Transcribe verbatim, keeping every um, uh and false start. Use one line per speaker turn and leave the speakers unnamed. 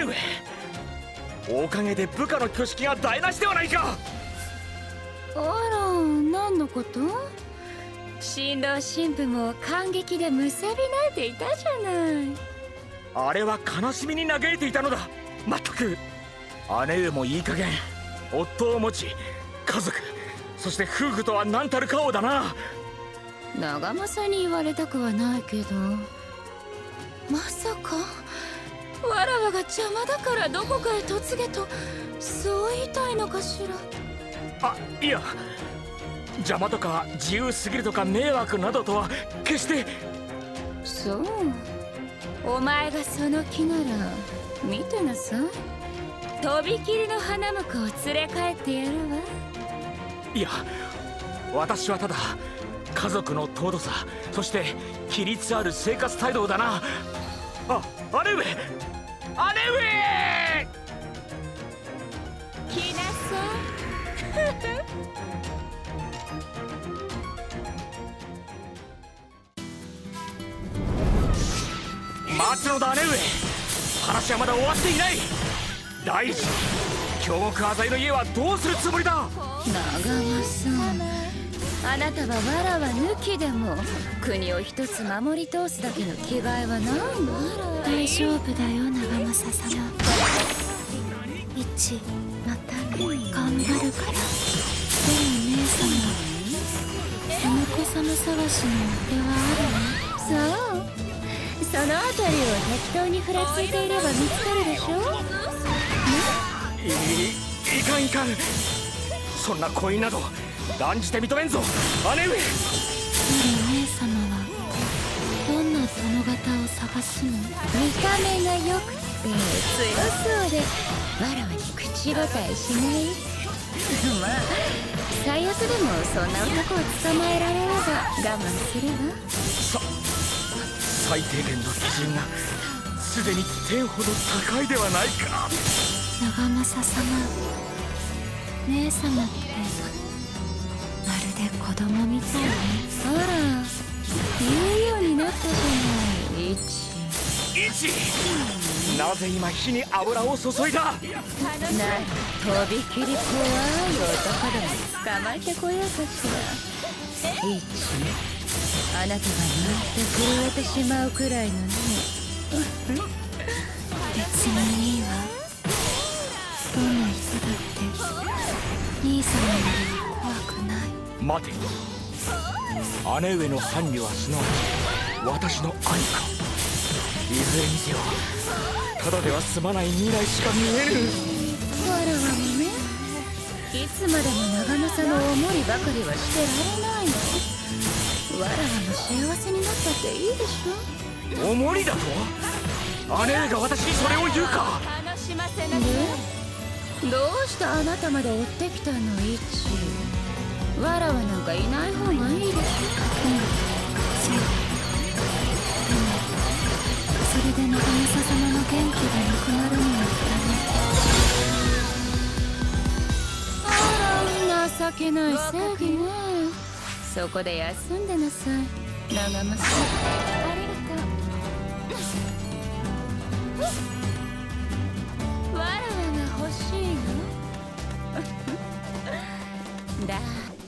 上、おかげで部下の挙式が台無しではないか。
あら、何のこと？新郎新婦も感激でむせび泣いていたじゃない。
あれは悲しみに嘆いていたのだ。まったく姉上もいい加減夫を持ち、家族そして夫婦とは何たる顔だな。
長政に言われたくはないけど、まさかわらわが邪魔だからどこかへ嫁げと、そう言いたいのかしら。
あ、いや、邪魔とか自由すぎるとか迷惑などとは決して。
そう、お前がその気なら見てなさい。とびきりの花婿を連れ帰ってやるわ。
いや、私はただ家族の尊さ、そして規律ある生活態度だな。あ、姉上、姉上
来なさい。
待つのだ姉上、話はまだ終わっていない。第一、京極浅井の家はどうするつもりだ。
長政、あなたはわらわ抜きでも国を一つ守り通すだけの気概はないの？大丈夫だよ長政様。一また頑張るから。でも姉様、お婿様探しの手はあるの？そう、そのあたりを適当にふらついていれば見つかるでしょ。
いいかんいかん、そんな恋など断じて認めんぞ姉上。
でも姉様はどんな殿方を探すの？見た目が良くて強そうでわらわに口答えしない。まあ最悪でもそんな男を捕まえられれば我慢するわ。
さ最低限の基準がすでに天ほど高いではないか。
長政様、姉様ってまるで子供みたいね。あら、言うようになったじゃない。一
一なぜ今火に油を注いだ。な、
とびきり怖い男ども捕まえてこようかしら。一、あなたがなんて震えてしまうくらいのね。別にいいわ。どんな人だって兄様よりは怖くない。
待て、姉上の伴侶はすなわち私の兄か。いずれにせよただでは済まない未来しか見えぬ。
わらわもね、いつまでも長政のおもりばかりはしてられないの。わらわも幸せになったっていいでしょ。
おもりだと？姉上が私にそれを言うか。
でどうしてあなたまで追ってきたの？イチ、わらわなんかいない方がいいでしょ。うん、そう。でもそれで長政様の元気がなくなるのはダメ。あら、情けない正義ね。そこで休んでなさい長政。ありがとう。わらわが欲しいの？だ